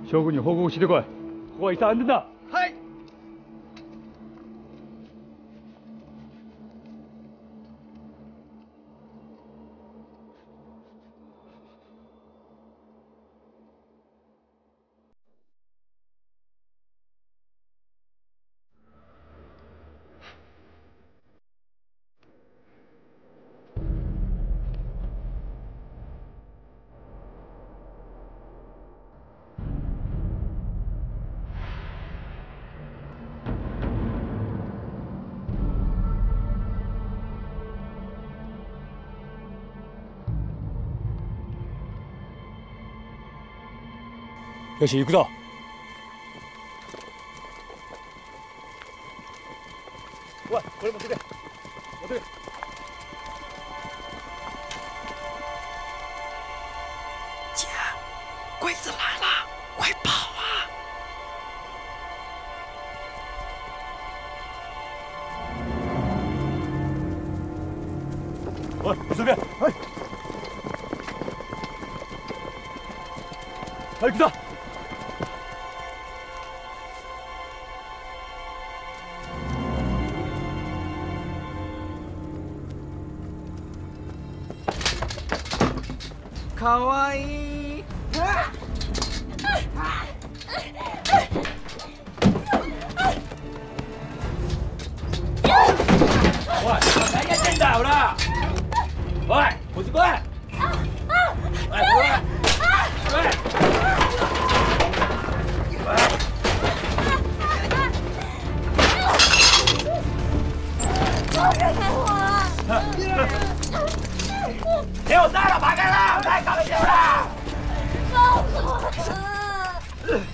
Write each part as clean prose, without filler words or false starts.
将軍に報告してこい。ここは一切安全だ。 はい。 よし行くぞ。おいこれ持ってけ。持ってけ。 姐，鬼子来了，快跑啊！ おい随便。はい。はい行くぞ。 かわいい。 おい，谁给震倒了？喂，我去过来。喂，喂。 放开我！ 给我杀了，爬开了，太搞笑了！ 放开我！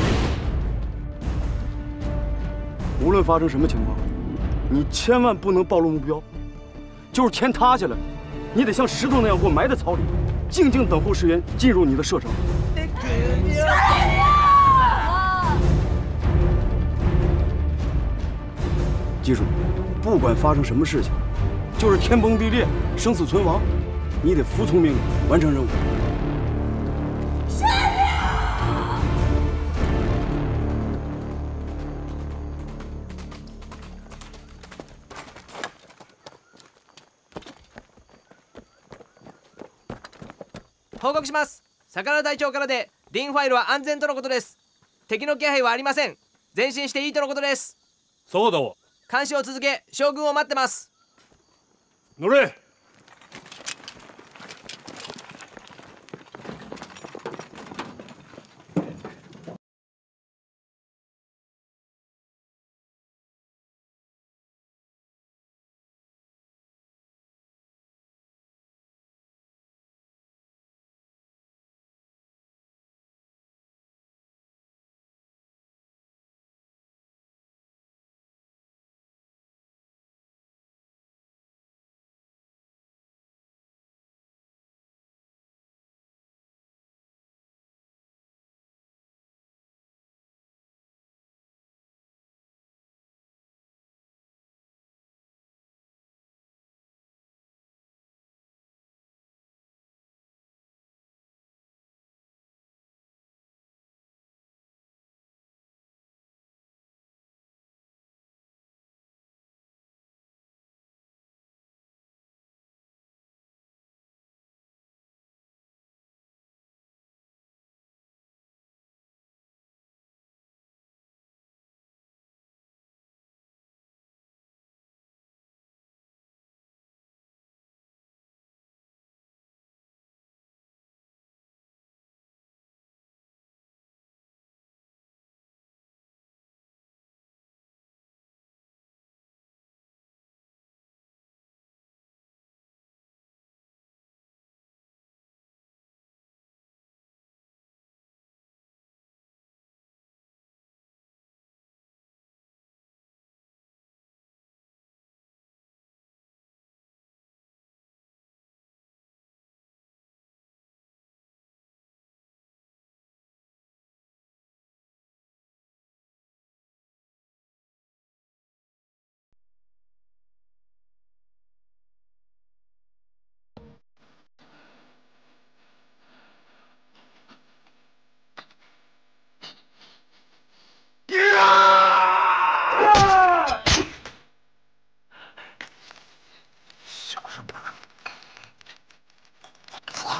无论发生什么情况，你千万不能暴露目标。就是天塌下来，你得像石头那样给我埋在草里，静静等候石原进入你的射程。记住，不管发生什么事情，就是天崩地裂、生死存亡，你得服从命令，完成任务。 報告します。魚隊長からでリンファイルは安全とのことです。敵の気配はありません。前進していいとのことです。 そうだわ。 監視を続け、将軍を待ってます。 乗れ。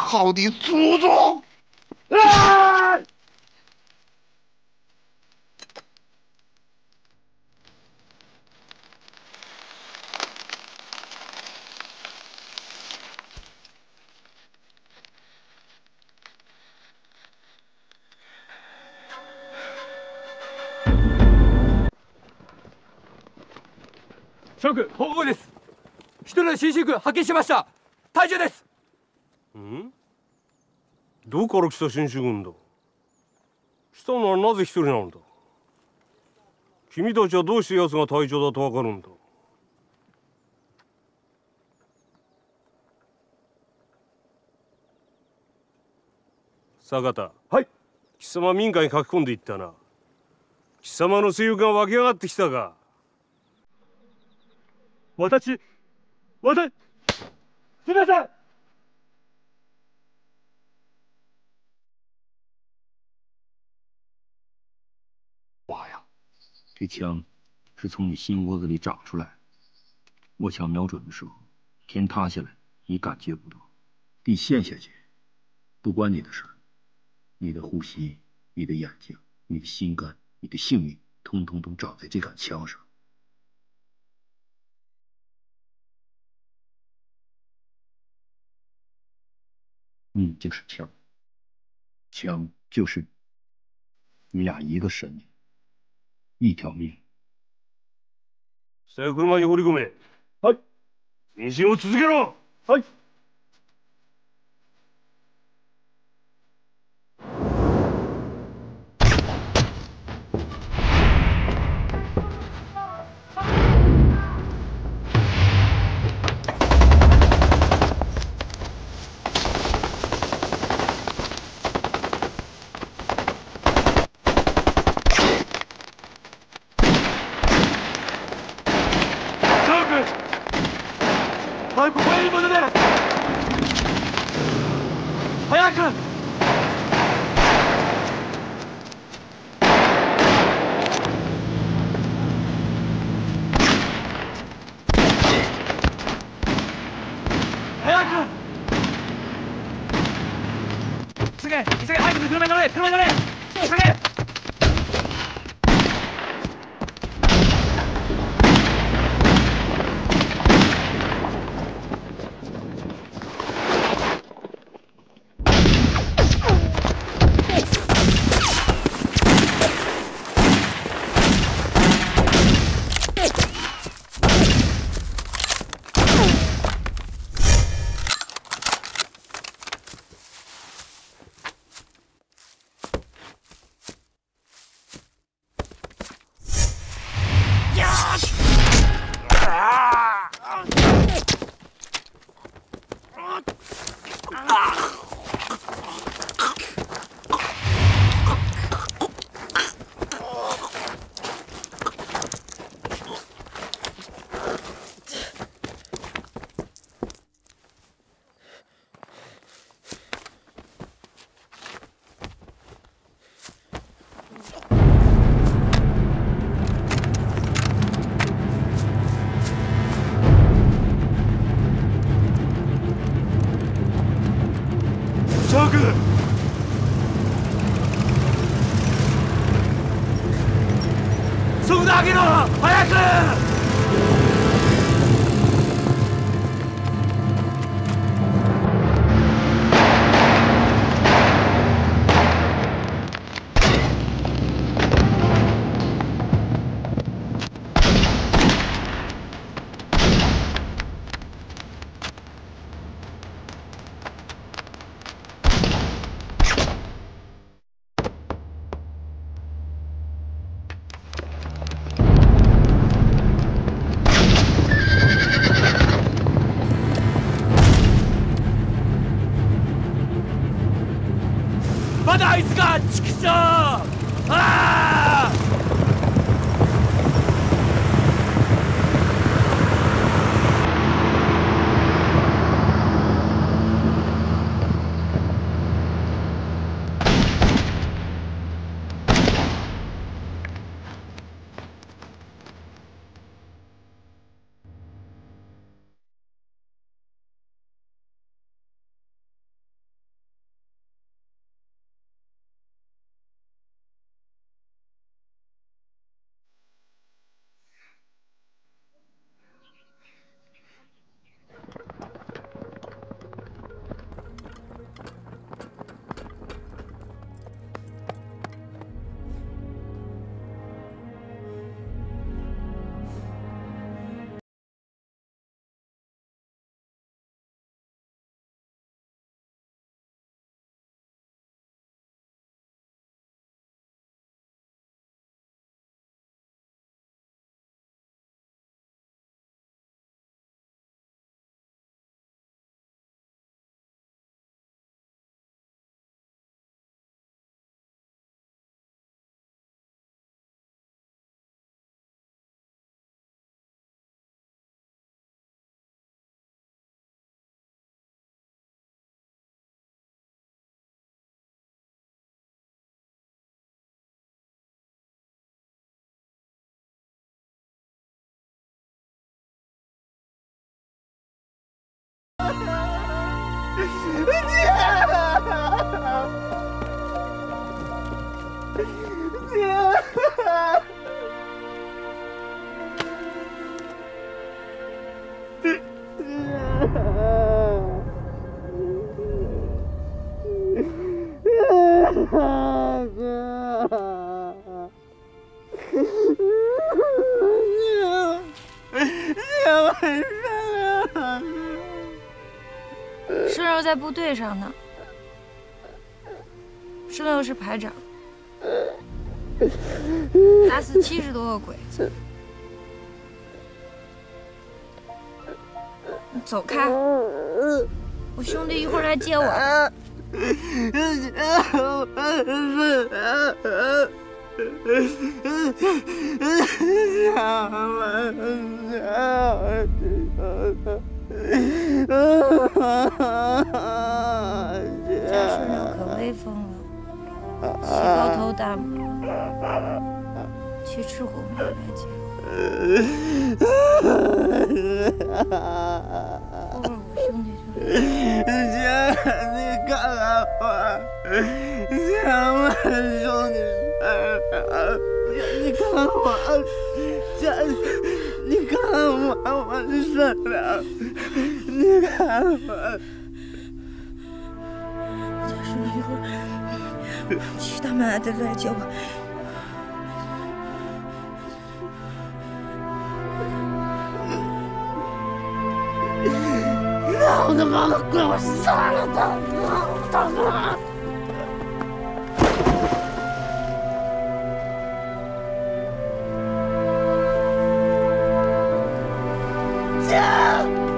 好的祖宗！ 啊！ 諸君報告です。一人の新進軍発見しました。隊長です。 どこから来た新種軍だ。来たのはなぜ一人なのだ。君たちはどうして奴が隊長だとわかるんだ。坂田。 はい。 貴様民家に書き込んでいったな。貴様の性欲が湧き上がってきたか。 私、すみません。 娃呀，这枪是从你心窝子里长出来。我枪瞄准的时候，天塌下来，你感觉不到；地陷下去，不关你的事儿。你的呼吸、你的眼睛、你的心肝、你的性命，通通都长在这杆枪上。你就是枪，枪就是你俩一个神灵，一条命。 さあ車に放り込め。 はい。 妊娠を続けろ。 はい。早く小屋に戻れ！早く！早く！急げ！急げ！早く車に乗れ！車に乗れ！急げ！速度上げろ！早く！ 生肉在部队上呢，生肉是排长，打死70多个鬼子。你走开，我兄弟一会儿来接我。家顺上可威风了，骑高头大马，骑赤虎马来接我。偶尔我兄弟就来。 姐，你看看我，姐，我兄弟你看我，姐，你看我，我善良，你看我。 家顺一会儿骑大马的来接我。 老他妈的，给我杀了他！他妈！姐！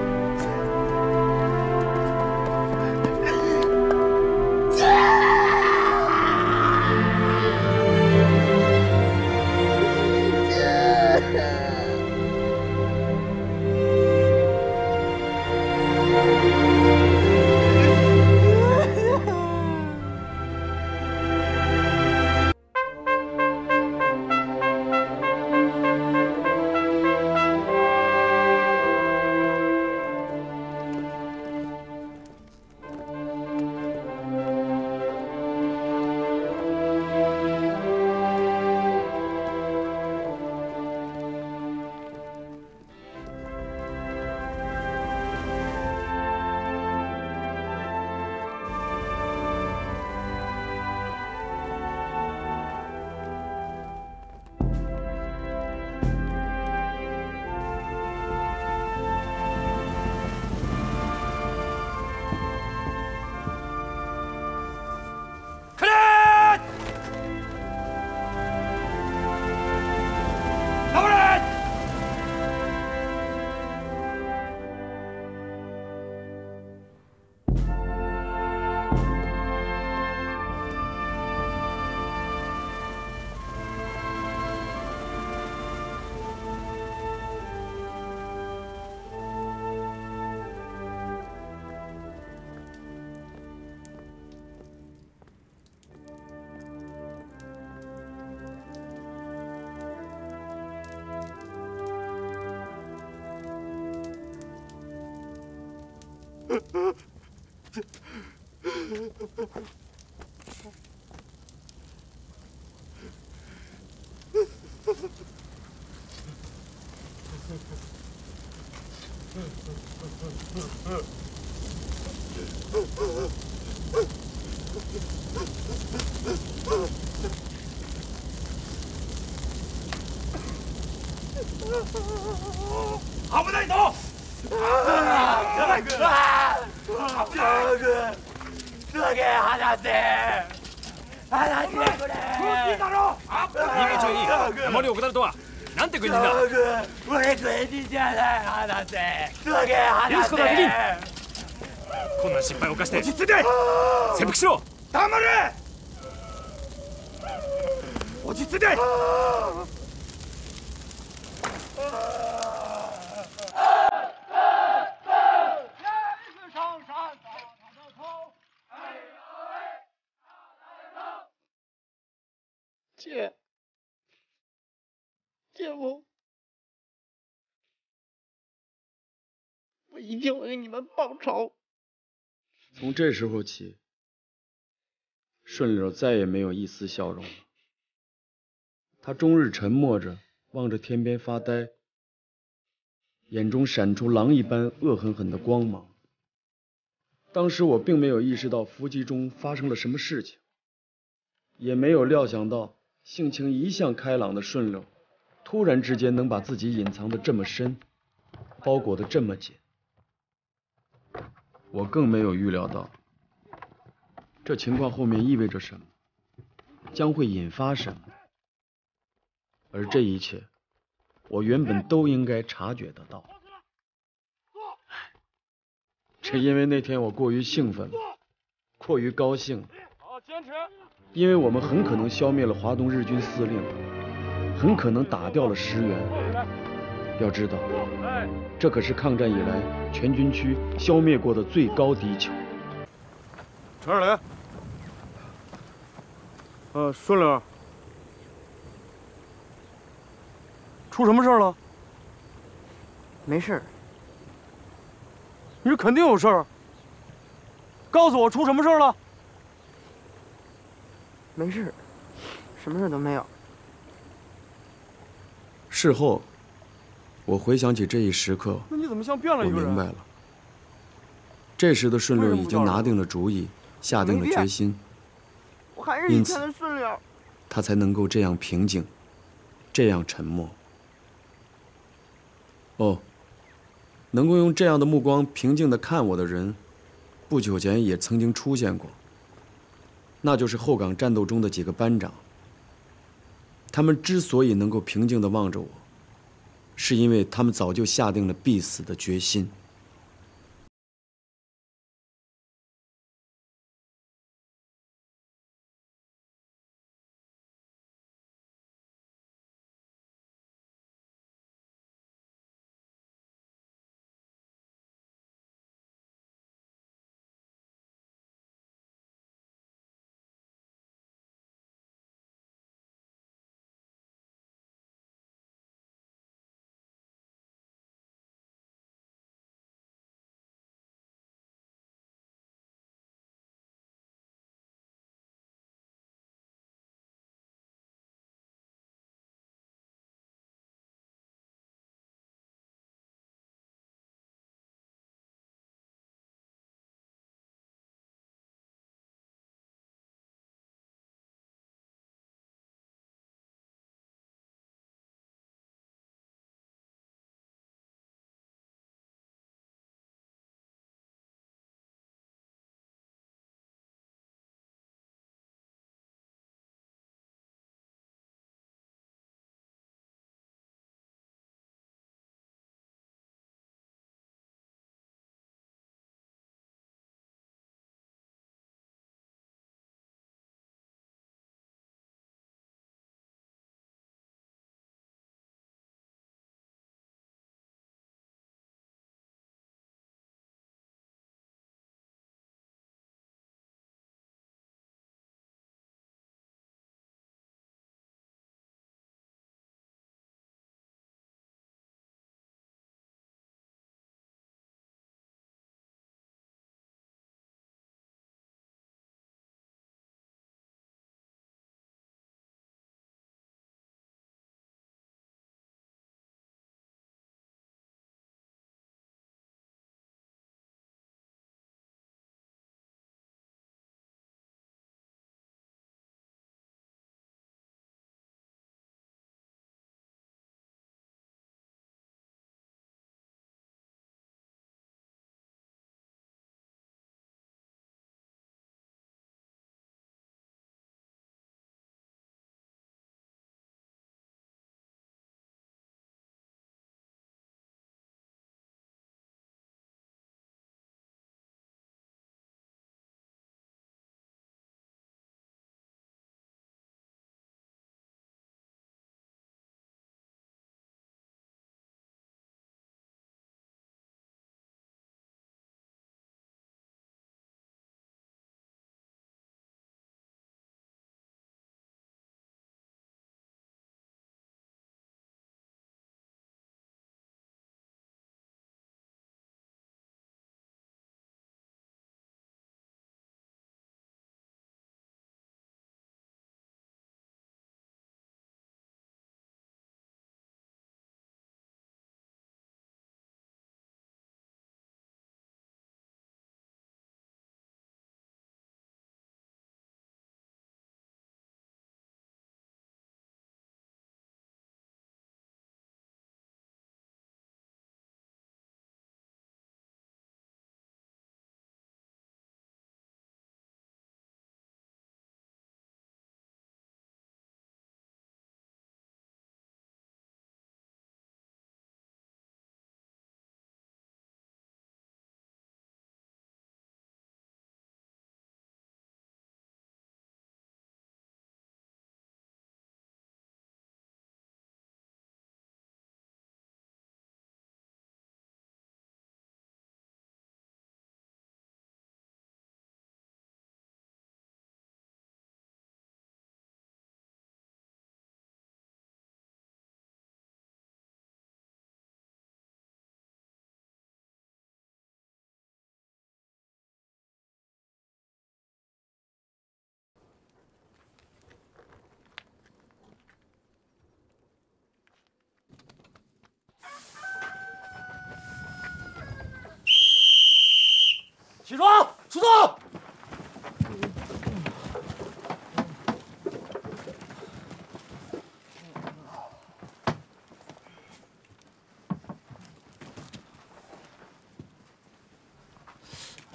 好不带走！ 逃げちょい山に置かれるとはなんて国人だ。 俺国人じゃない話せ。 許すことはできん。こんな失敗を犯して落ち着いて潜伏しろ。 黙れ。落ち着いて。 姐夫，我一定为你们报仇。 从这时候起，顺溜再也没有一丝笑容了。他终日沉默着，望着天边发呆， 眼中闪出狼一般恶狠狠的光芒。当时我并没有意识到伏击中发生了什么事情，也没有料想到性情一向开朗的顺溜，突然之间能把自己隐藏得这么深，包裹得这么紧。我更没有预料到，这情况后面意味着什么，将会引发什么。而这一切，我原本都应该察觉得到。只因为那天我过于兴奋了，过于高兴了。因为我们很可能消灭了华东日军司令，很可能打掉了石原。要知道，这可是抗战以来全军区消灭过的最高敌球。 陈二雷，顺溜，出什么事了？ 没事。 你这肯定有事儿。告诉我出什么事了？ 没事，什么事都没有。 事后，我回想起这一时刻， 那你怎么像变了一个人？ 我明白了。这时的顺溜已经拿定了主意，下定了决心， 我还是以前的顺溜。 他才能够这样平静，这样沉默。哦，能够用这样的目光平静地看我的人，不久前也曾经出现过。那就是后岗战斗中的几个班长。他们之所以能够平静地望着我，是因为他们早就下定了必死的决心。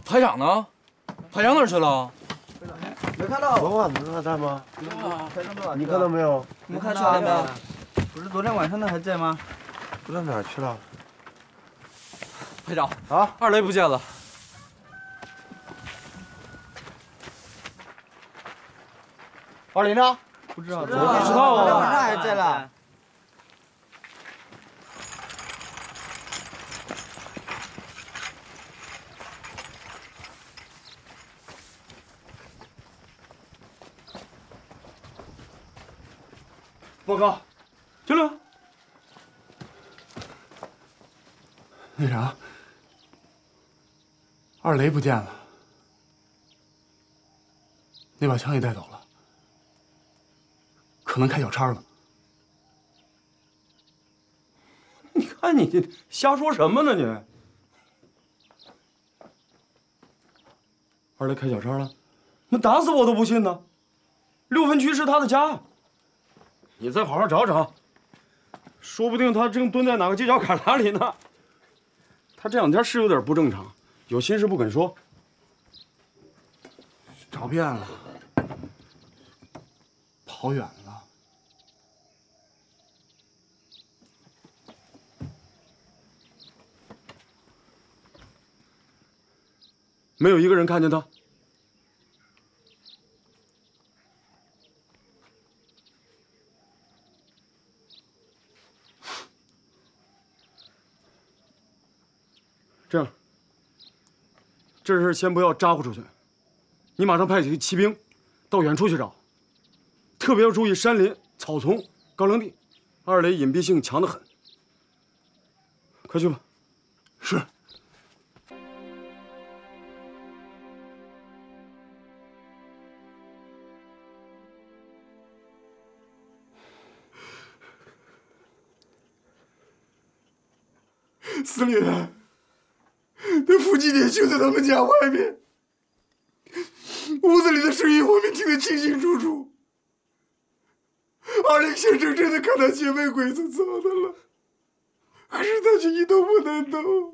排长呢？排长哪儿去了？ 没看到。 昨晚不是还在吗？ 排长都你看到没有？ 没看到没有？不是昨天晚上的还在吗？ 不知道哪儿去了。 排长啊， 二雷不见了。 二雷呢？ 不知道。 不知道啊。 昨天晚上还在了。 报告， 进来。 那啥，二雷不见了，那把枪也带走了，可能开小差了。 你看你这瞎说什么呢你？ 二雷开小差了？ 那打死我都不信呢。6分区是他的家，你再好好找找，说不定他正蹲在哪个犄角旮旯里呢。他这两天是有点不正常，有心事不肯说。 找遍了，跑远了。 没有一个人看见他。这样，这事先不要咋呼出去，你马上派几个骑兵到远处去找，特别要注意山林、草丛、高粱地，二雷隐蔽性强得很。快去吧。 是。司令员，那伏击点就在他们家外面，屋子里的声音我们听得清清楚楚。二雷先生真的看到姐妹鬼子走的了，可是他却一动不能动。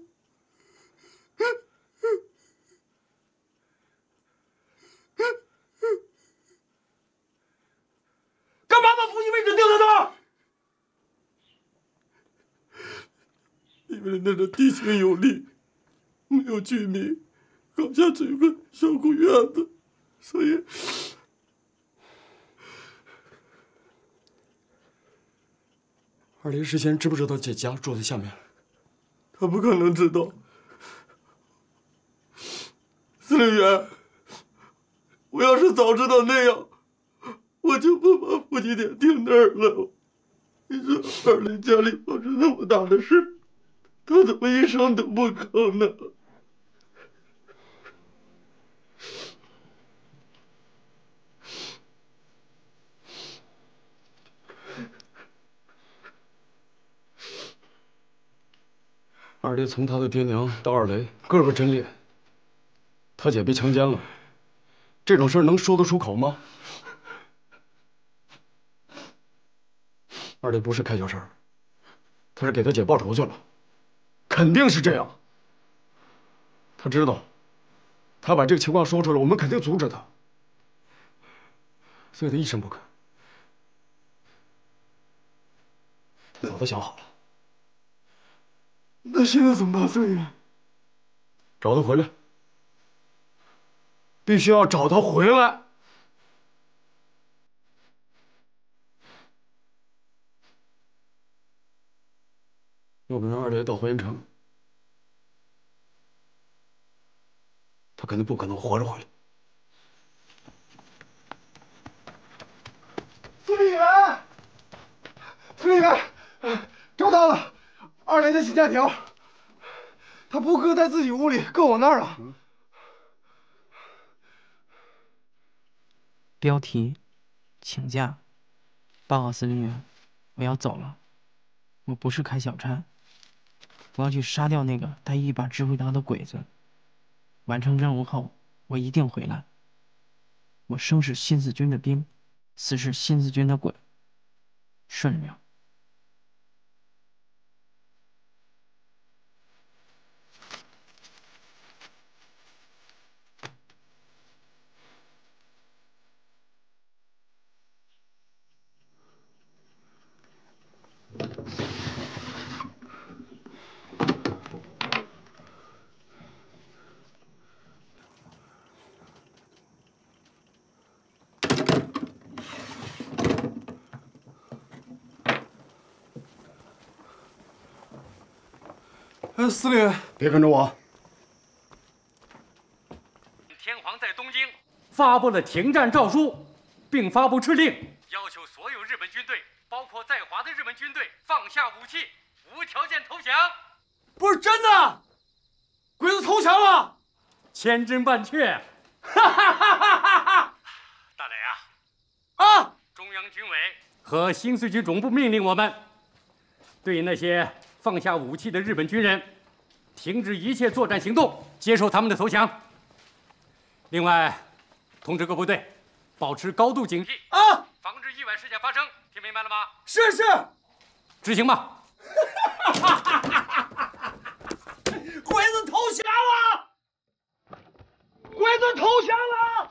干嘛把伏击位置定在那儿？ 因为那儿地形有利，没有居民，好像只有个小公园子，所以二雷事先知不知道姐家住在下面？ 他不可能知道。司令员，我要是早知道那样，我就不把伏击点定那儿了。你说二雷家里发生那么大的事，他怎么一声都不吭呢？ 二雷从他的爹娘到二雷，个个真烈。他姐被强奸了，这种事儿能说得出口吗？二雷不是开小差，他是给他姐报仇去了，肯定是这样。他知道，他把这个情况说出来，我们肯定阻止他，所以他一声不吭。他早都想好了。 那现在怎么办，司令员？ 找他回来，必须要找他回来。要不然二雷到火焰城，他肯定不可能活着回来。 司令员，司令员，找到了二雷的请假条，他不搁在自己屋里，搁我那儿了。 标题：请假。报告司令员，我要走了。我不是开小差，我要去杀掉那个带一把指挥刀的鬼子。完成任务后，我一定回来。我生是新四军的兵，死是新四军的鬼。顺溜。 司令，别跟着我。 天皇在东京发布了停战诏书，并发布敕令，要求所有日本军队，包括在华的日本军队，放下武器，无条件投降。 不是真的，鬼子投降了， 千真万确。哈哈哈哈哈！大磊啊，中央军委和新四局总部命令我们，对那些放下武器的日本军人，停止一切作战行动，接受他们的投降。另外，通知各部队保持高度警惕啊，防止意外事件发生。听明白了吗？ 是。 执行吧。 鬼子投降了！鬼子投降了！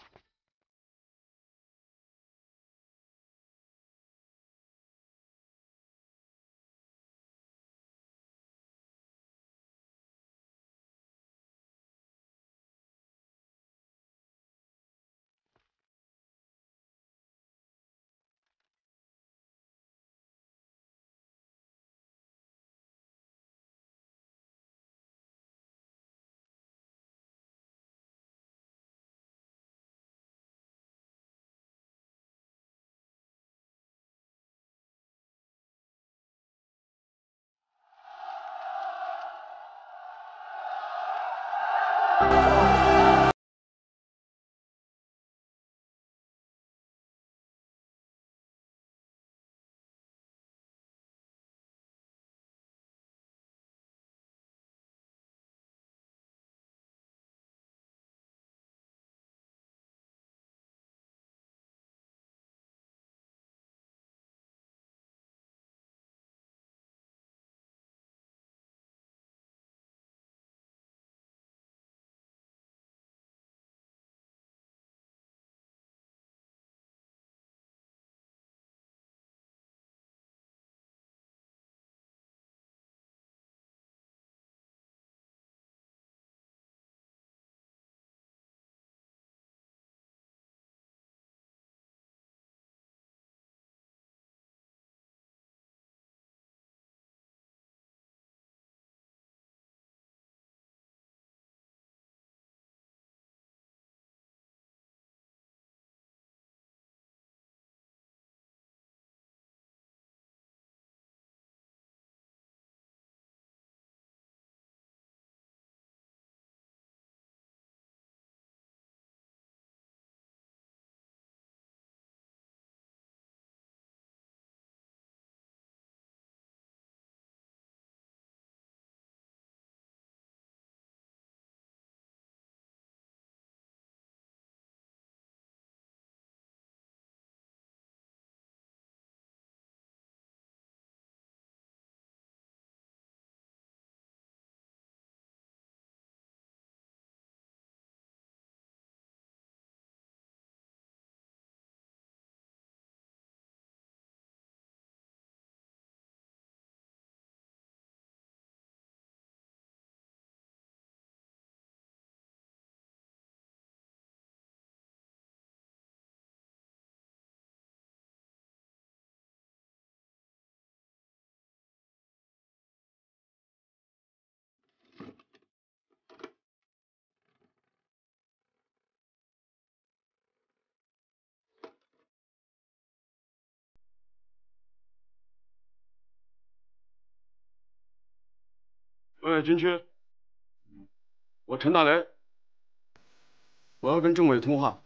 喂，军区，我陈大雷，我要跟政委通话。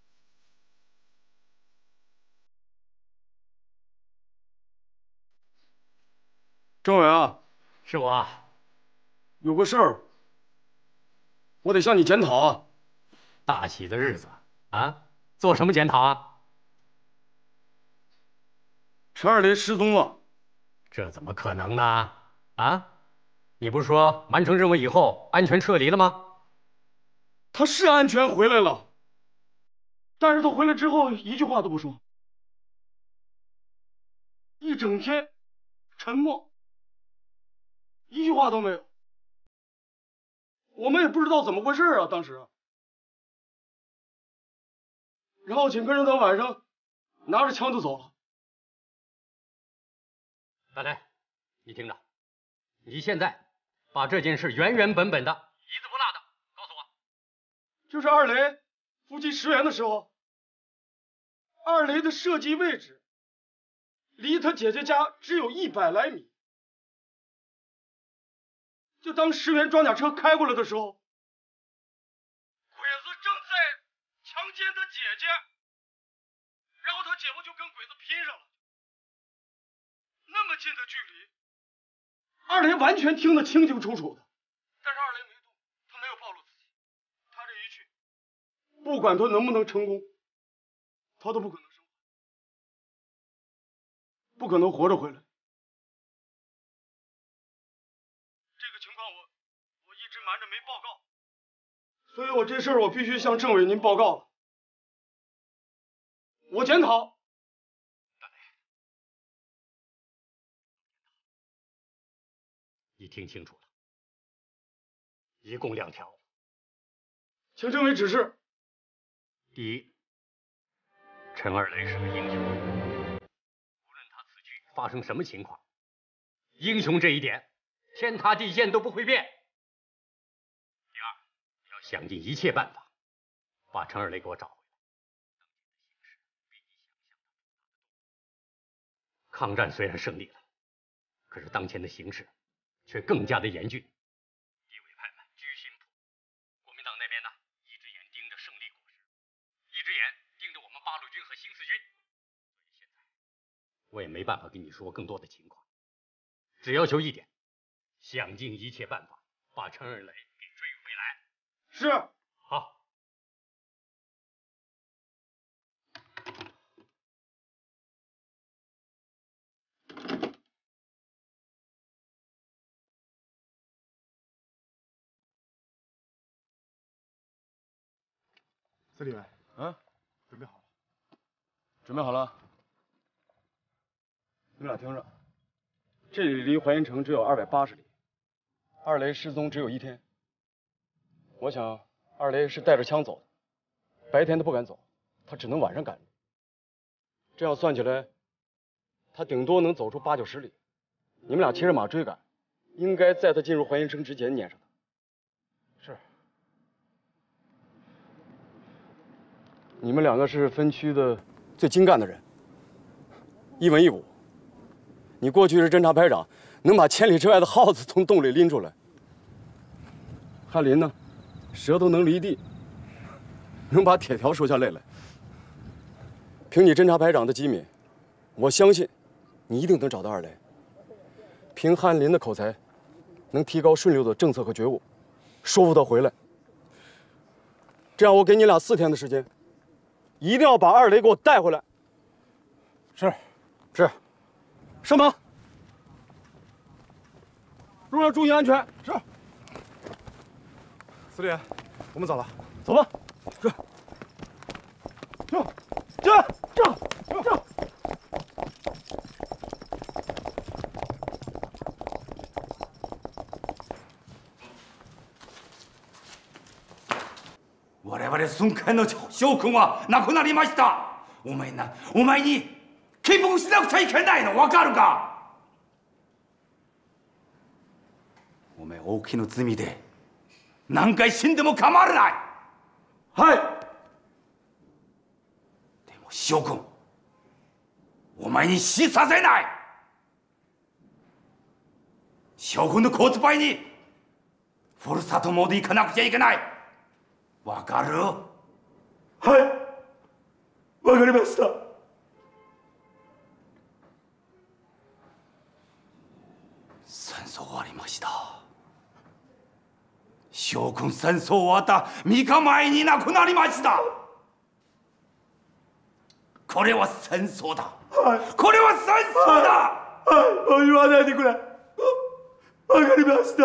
政委啊， 是我。 有个事儿，我得向你检讨啊。 大喜的日子啊，做什么检讨啊？ 陈二雷失踪了。 这怎么可能呢？啊？你不是说完成任务以后安全撤离了吗？ 他是安全回来了，但是他回来之后一句话都不说，一整天沉默，一句话都没有。我们也不知道怎么回事啊，当时。然后紧跟着他晚上拿着枪就走了。 大雷，你听着，你现在把这件事原原本本的、一字不落的告诉我。 就是二雷伏击石原的时候，二雷的射击位置离他姐姐家只有100来米。就当石原装甲车开过来的时候，鬼子正在强奸他姐姐，然后他姐夫就跟鬼子拼上了。那么近的距离，二雷完全听得清清楚楚的，但是二雷没动，他没有暴露自己。他这一去，不管他能不能成功，他都不可能生还，不可能活着回来。这个情况我一直瞒着没报告，所以我这事儿我必须向政委您报告了。我检讨。 你听清楚了，一共2条， 请政委指示。 第一，陈二雷是个英雄，无论他此去发生什么情况，英雄这一点天塌地陷都不会变。第二，要想尽一切办法把陈二雷给我找回来。抗战虽然胜利了，可是当前的形势却更加的严峻。敌伪派们居心叵测，国民党那边呢，一只眼盯着胜利果实，一只眼盯着我们八路军和新四军。所以现在我也没办法跟你说更多的情况，只要求一点，想尽一切办法把陈二雷给追回来。 是。 好。 司令员，准备好了。 准备好了。 你们俩听着，这里离淮阴城只有280里，二雷失踪只有1天。我想二雷是带着枪走的，白天他不敢走，他只能晚上赶路。这样算起来，他顶多能走出8、90里。你们俩骑着马追赶，应该在他进入淮阴城之前撵上他。是。你们2个是分区的最精干的人，一文一武。你过去是侦察排长，能把千里之外的耗子从洞里拎出来。翰林呢，舌头能离地，能把铁条说下泪来。凭你侦察排长的机敏，我相信你一定能找到二雷。凭翰林的口才，能提高顺溜的政策和觉悟，说服他回来。这样，我给你俩4天的时间。一定要把二雷给我带回来。是，上马。路上注意安全。是。司令员，我们走了，走吧。是。这。 我々孫権の将軍は亡くなりました。お前に帰国しなくちゃいけないの分かるか。お前大きな罪で何回死んでも構わない。 はい。 でも将軍、お前に死させない。将軍のコートパイにふるさとまで行かなくちゃいけない。わかる？ はい、わかりました。 戦争終わりました。将軍戦争終わった3日前に亡くなりました。これは戦争だ。 はい、 これは戦争だ。 はい、言わないでくれ。わかりました。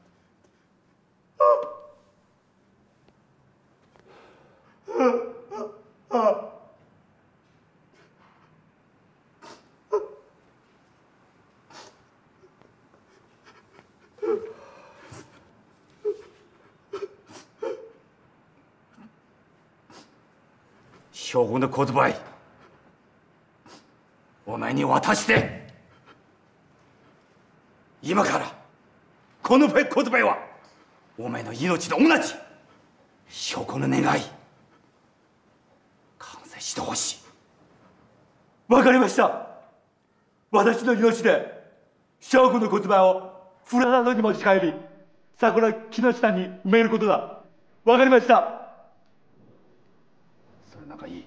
将軍の言葉、お前に渡して、今からこの言葉はお前の命と同じ。証拠の願い完成してほしい。 わかりました。私の命で証拠の言葉をフラダドに持ち帰り、桜木の下に埋めることだ。わかりました。 それなんかいい。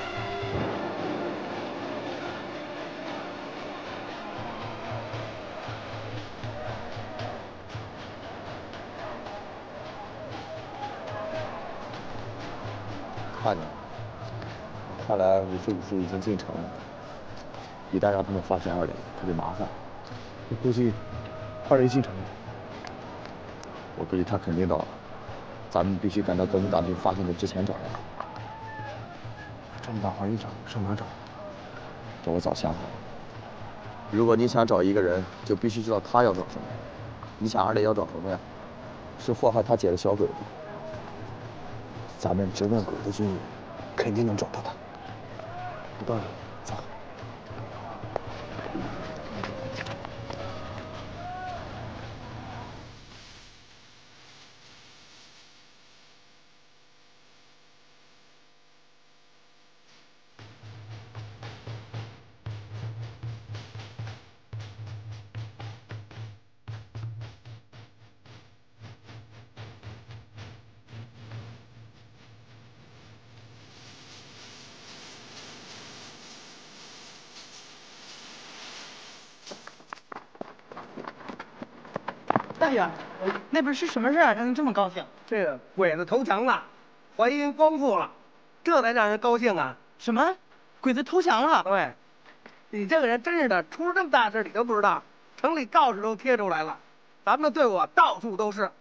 看着，看来武术武术已经进城了。一旦让他们发现二磊，可就麻烦了。我估计二磊进城了。我估计他肯定到了，咱们必须赶到革命党军发现的之前找他。这么大环境场，上哪找？这我早想好了。如果你想找一个人，就必须知道他要找什么。你想二磊要找什么呀？是祸害他姐的小鬼子。咱们直问鬼子军人，肯定能找到他。有道理，走。 大爷，那边是什么事啊？让人这么高兴？ 这个鬼子投降了，还银丰富了，这才让人高兴啊！ 什么？鬼子投降了？ 对，你这个人真是的，出了这么大事你都不知道，城里告示都贴出来了，咱们的队伍到处都是。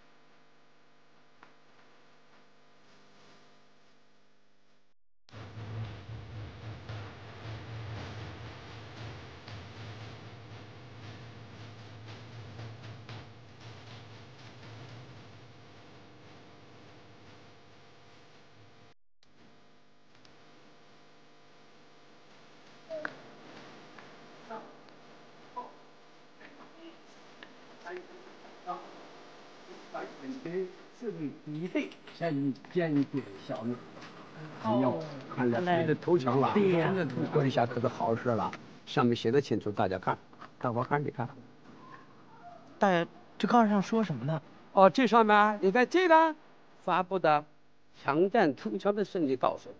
是你的先坚决消灭。哎呦，看来鬼子投降了，真的投降，这下可是好事了。上面写的清楚，大家看，大伙看，你看。 大爷，这告示上说什么呢？ 哦，这上面你看这个发布的枪战投降的胜利告示。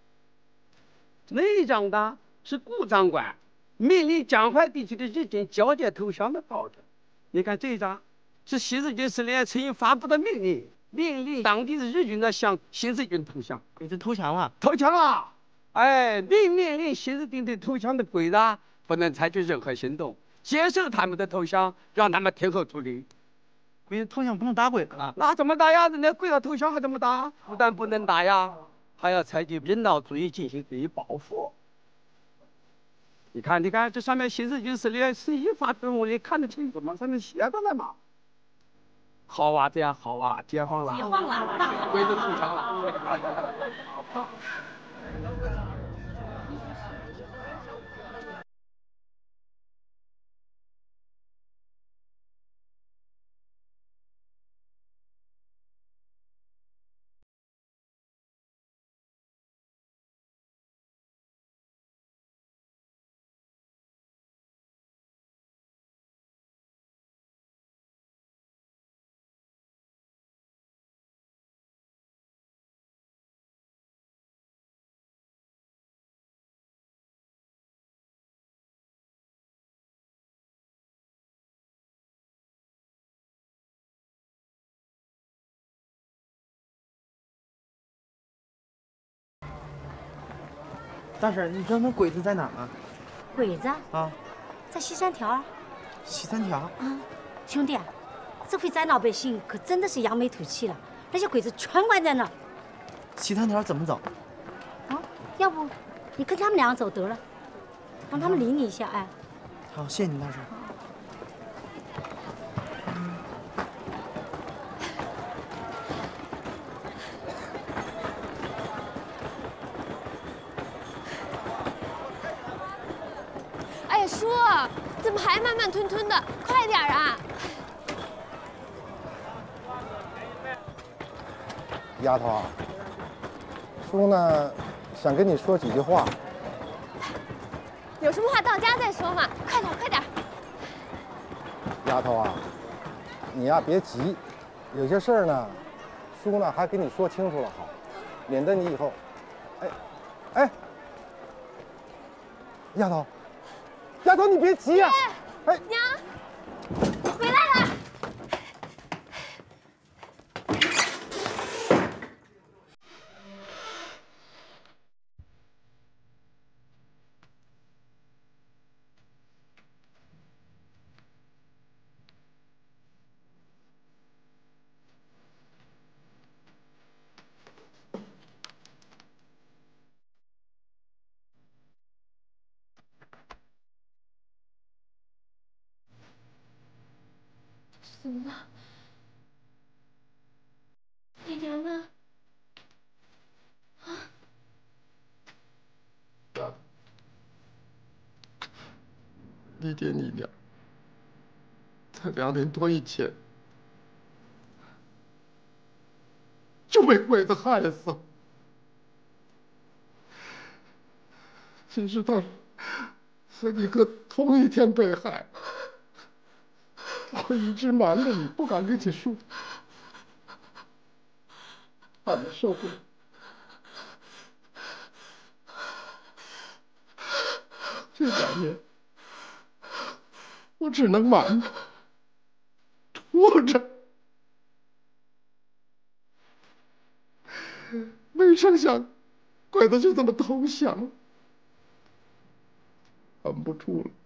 那张的是顾长官命令江淮地区的日军交接投降的告示。你看这张是新四军司令陈毅发布的命令，命令当地的日军呢向新四军投降。 鬼子投降了， 投降了！哎，并命令新四军对投降的鬼子不能采取任何行动，接受他们的投降，让他们听候处理。 鬼子投降不能打鬼子了？ 那怎么打呀？人家鬼子投降还怎么打？不但不能打呀，还要采取人道主义进行予以报复。你看，你看，这上面新四军司令陈毅发布，你看得清楚吗？上面写着呢嘛。好啊，这样好啊，解放了，解放了，鬼子投降了。 大婶，你知道那鬼子在哪儿吗？ 鬼子啊， 在西三条。 西三条啊，兄弟，这回咱老百姓可真的是扬眉吐气了，那些鬼子全关在那儿。 西三条怎么走？ 啊，要不你跟他们俩走得了，让他们理你一下，哎。 好，谢谢你，大婶。 叔，怎么还慢慢吞吞的？快点啊！ 丫头啊，叔呢，想跟你说几句话。 有什么话到家再说嘛，快点快点。 丫头啊，你呀别急，有些事儿呢，叔呢还跟你说清楚了好，免得你以后，哎，丫头，丫头你别急呀， 娘，回来了。怎么了？你娘呢？啊？ 你爹你娘才2年多以前就被鬼子害死。谁知道和你哥同一天被害，我一直瞒着你，不敢跟你说，怕你受不了。这2年，我只能瞒着，拖着。没成想，鬼子就这么投降了，瞒不住了。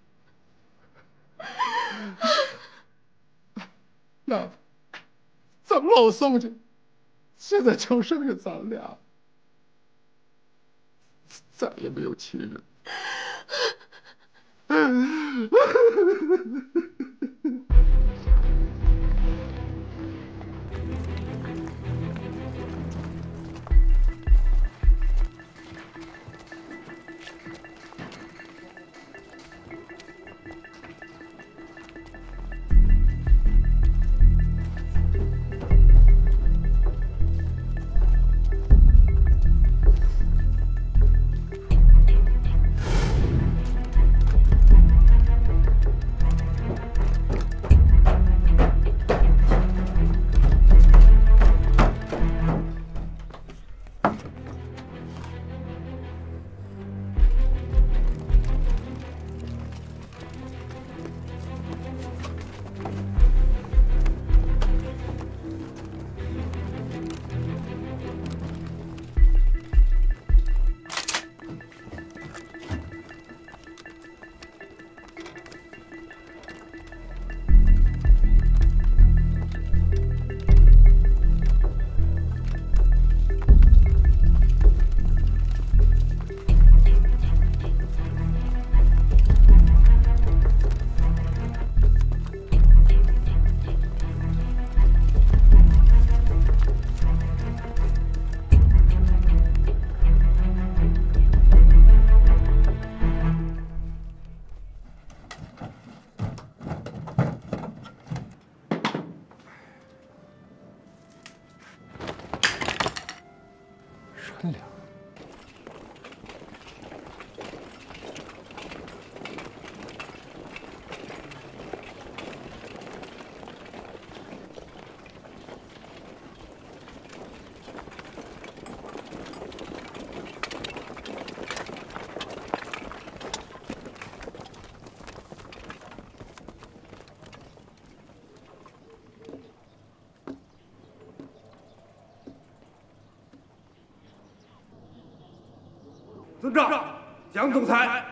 那咱们老宋家现在就剩下咱俩，再也没有亲人。顺良， 遵照蒋总裁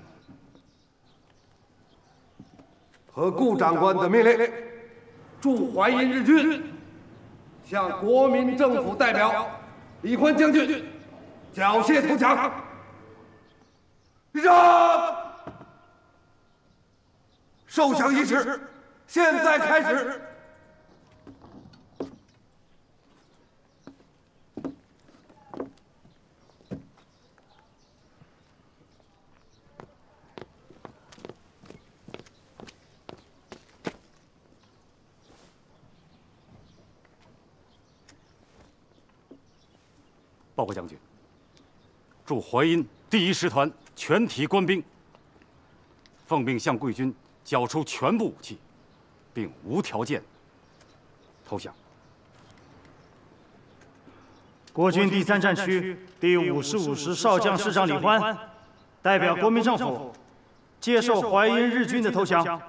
和顾长官的命令，驻淮阴日军向国民政府代表李欢将军缴械投降。立正！受降仪式现在开始。 报告将军，驻淮阴第1师团全体官兵奉命向贵军交出全部武器，并无条件投降。 国军第3战区第55师少将师长李欢代表国民政府接受淮阴日军的投降。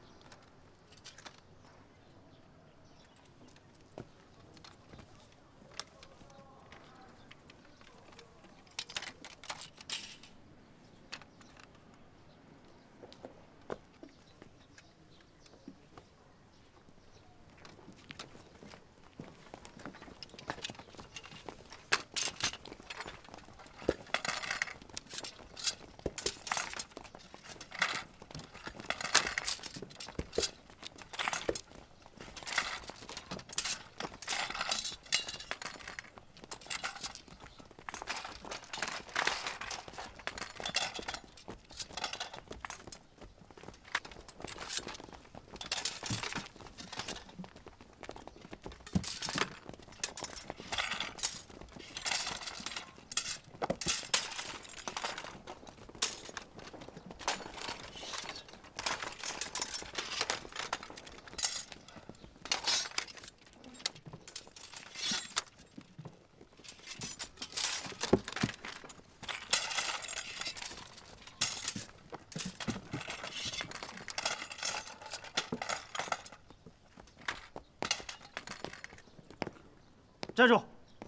站住！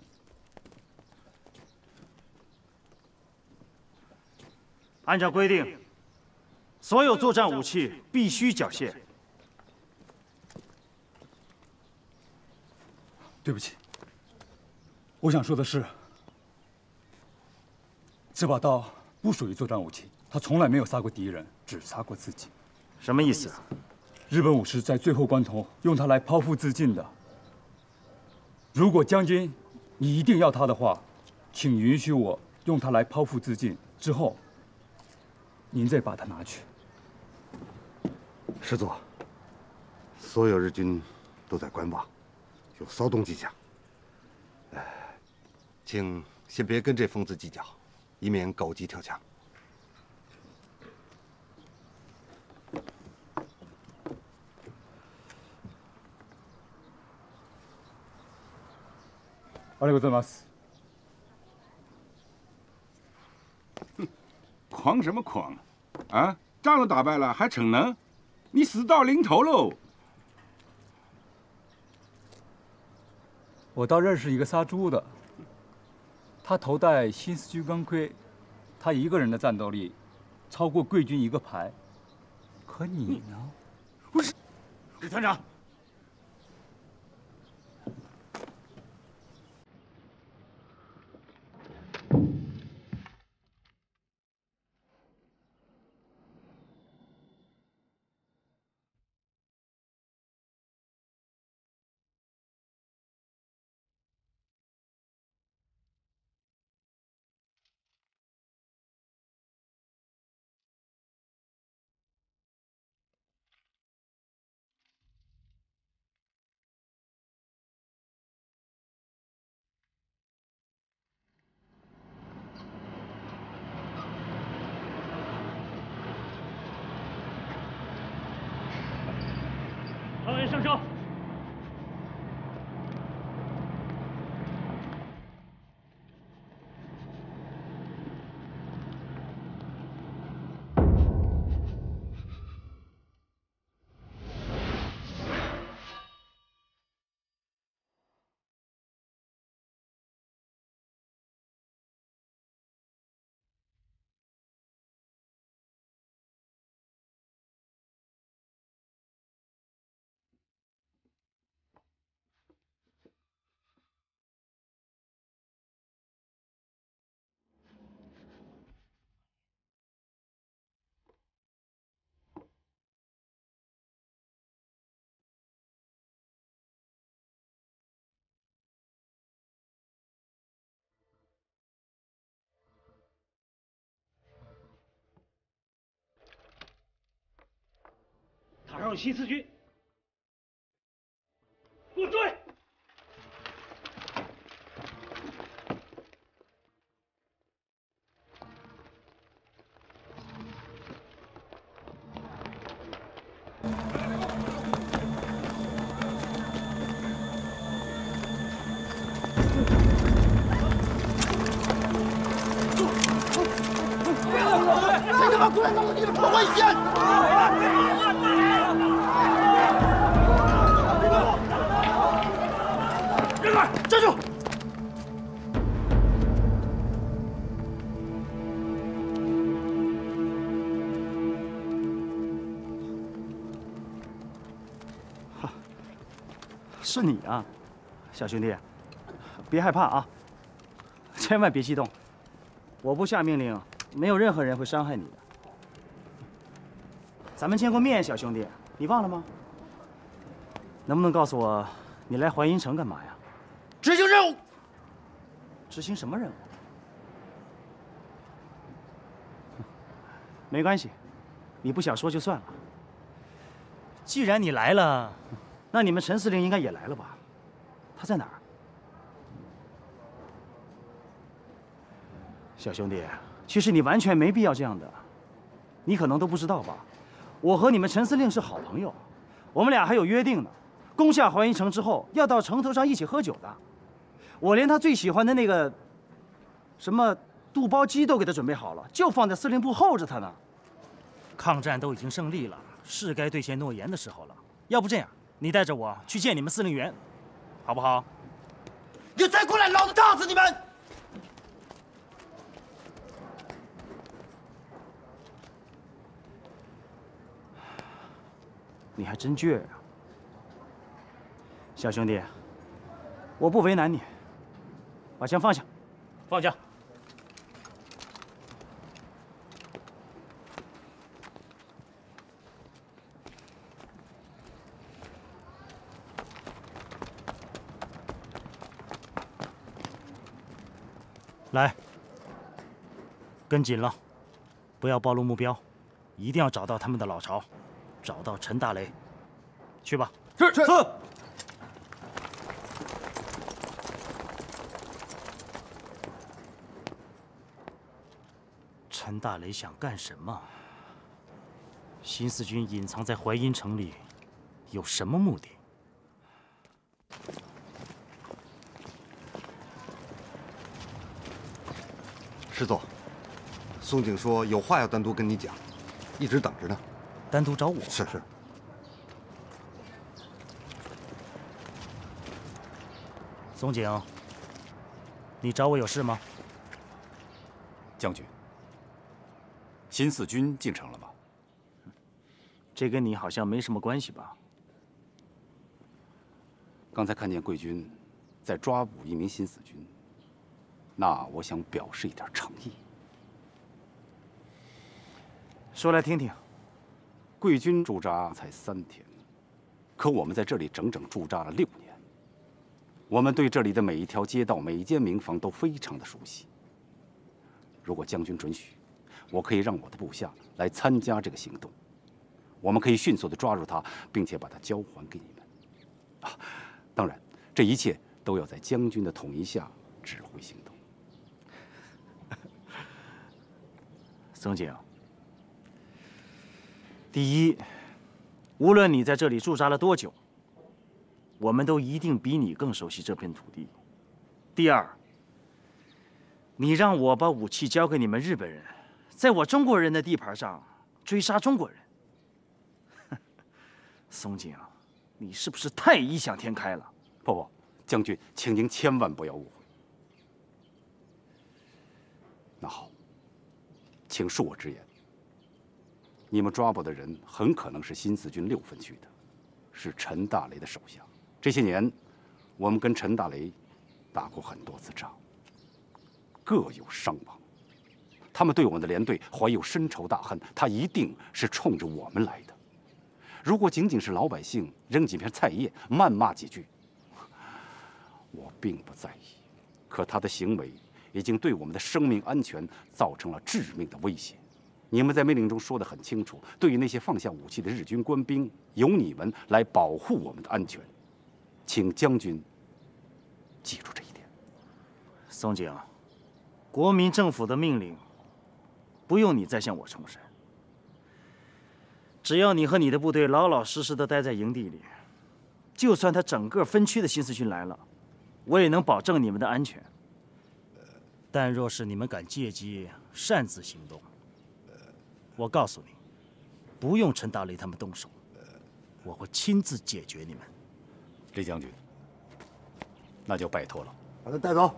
按照规定，所有作战武器必须缴械。 对不起，我想说的是，这把刀不属于作战武器，它从来没有杀过敌人，只杀过自己。 什么意思？ 日本武士在最后关头用它来剖腹自尽的。 如果将军你一定要它的话，请允许我用它来剖腹自尽，之后您再把它拿去。 师座，所有日军都在观望，有骚动迹象。请先别跟这疯子计较，以免狗急跳墙。 ありがとうございます。 哼，狂什么狂？啊，仗都打败了还逞能？你死到临头喽！ 我倒认识一个杀猪的，他头戴新四军钢盔，他一个人的战斗力超过贵军1个排。可你呢？ 不是，李团长。 团员上车。塔上有新四军，给我追！ 让共产党给你破坏一线！ 人来，站住！是你啊，小兄弟，别害怕啊，千万别激动。我不下命令，没有任何人会伤害你的。咱们见过面，小兄弟，你忘了吗？能不能告诉我，你来淮阴城干嘛呀？ 执行任务。 执行什么任务？没关系，你不想说就算了。既然你来了，那你们陈司令应该也来了吧？他在哪儿？小兄弟，其实你完全没必要这样的。你可能都不知道吧？我和你们陈司令是好朋友，我们俩还有约定呢。攻下淮阴城之后，要到城头上一起喝酒的。我连他最喜欢的那个什么肚包鸡都给他准备好了，就放在司令部候着他呢。抗战都已经胜利了，是该兑现诺言的时候了。要不这样，你带着我去见你们司令员，好不好？ 你再过来，老子打死你们！ 你还真倔啊，小兄弟，我不为难你，把枪放下，放下。来，跟紧了，不要暴露目标，一定要找到他们的老巢，找到陈大雷。去吧。 是。 陈大雷想干什么？新四军隐藏在淮阴城里，有什么目的？ 师座，宋景说有话要单独跟你讲，一直等着呢。 单独找我？ 是。 宋景，你找我有事吗？ 将军，新四军进城了吗？ 这跟你好像没什么关系吧？ 刚才看见贵军在抓捕一名新四军，那我想表示一点诚意。 说来听听。 贵军驻扎才3天，可我们在这里整整驻扎了6年。我们对这里的每一条街道、每一间民房都非常的熟悉。如果将军准许，我可以让我的部下来参加这个行动。我们可以迅速的抓住他，并且把他交还给你们。啊，当然，这一切都要在将军的统一下指挥行动。 宋景，第一，无论你在这里驻扎了多久，我们都一定比你更熟悉这片土地。第二，你让我把武器交给你们日本人，在我中国人的地盘上追杀中国人。宋景，你是不是太异想天开了？ 不，将军，请您千万不要误会。那好，请恕我直言，你们抓捕的人很可能是新四军6分区的，是陈大雷的手下。这些年，我们跟陈大雷打过很多次仗，各有伤亡。他们对我们的连队怀有深仇大恨，他一定是冲着我们来的。如果仅仅是老百姓扔几片菜叶、谩骂几句，我并不在意。可他的行为已经对我们的生命安全造成了致命的威胁。你们在命令中说得很清楚，对于那些放下武器的日军官兵，由你们来保护我们的安全。请将军记住这一点。 宋景，国民政府的命令不用你再向我重申。只要你和你的部队老老实实的待在营地里，就算他整个分区的新四军来了，我也能保证你们的安全。但若是你们敢借机擅自行动， 我告诉你，不用陈大雷他们动手，我会亲自解决你们。 李将军，那就拜托了。 把他带走。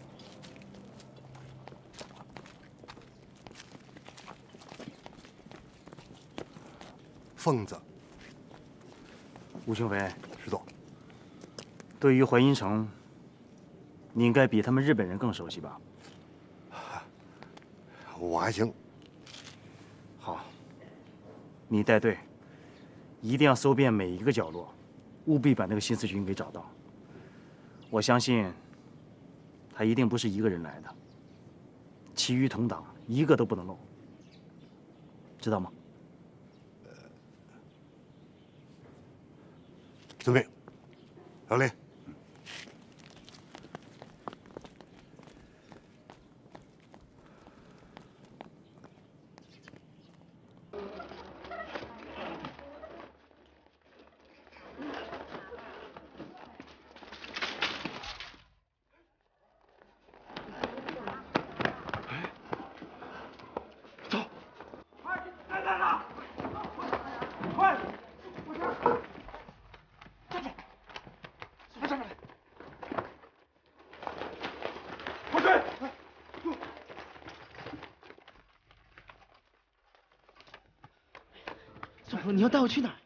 疯子。 吴庆飞， 师座。 对于淮阴城，你应该比他们日本人更熟悉吧？ 我还行。 好，你带队，一定要搜遍每一个角落，务必把那个新四军给找到。我相信，他一定不是一个人来的，其余同党一个都不能漏，知道吗？ 遵命。老李。 你要带我去哪儿？